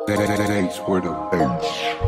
Thanks for the bass.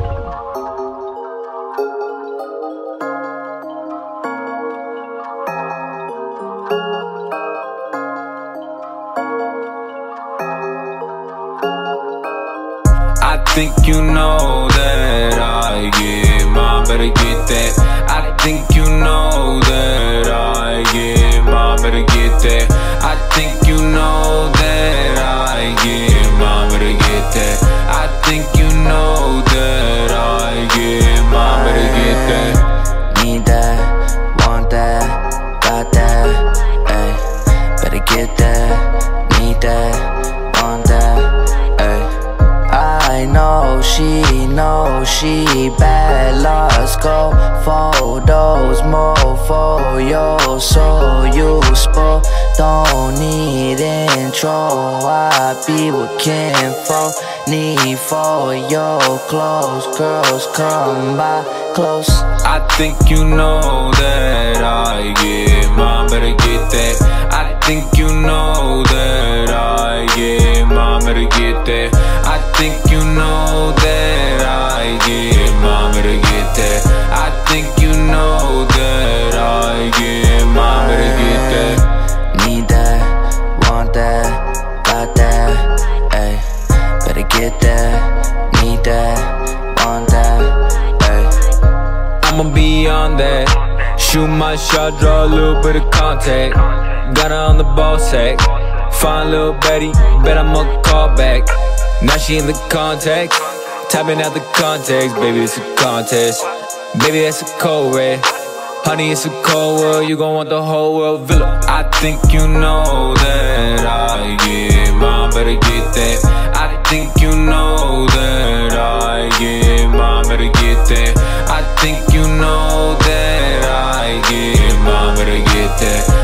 I think you know that I get mine, better get that. I think you know that I get mine, better get that. I think you know that I get mine, better get that. I think you know that I get mine, better get that. Need that, want that, got that, ayy. Better get that, need that, want that, ayy. I know she bad, let's go for those mofo, yo, so useful. Don't need intro, I be with kinfolk. Need for your clothes, girls come by close. I think you know that I get mine, better get that. I think you know that I get mine, better get that. I think you know that I get mine, better get that. I think you know that I get mine, better get that. Need that, want that, got that, ayy. Better get that, need that, want that, ayy. I'ma be on that. Shoot my shot, draw a little bit of contact. Got her on the ball sack. Fine little Betty, bet I'ma call back. Now she in the contact, tapping out the context. Baby, it's a contest. Baby, that's a cold red. Honey, it's a cold world, you gon' want the whole world villa. I think you know that I get mine, better get that. I think you know that I get mine, better get that. I think you know that I get mine, better get that.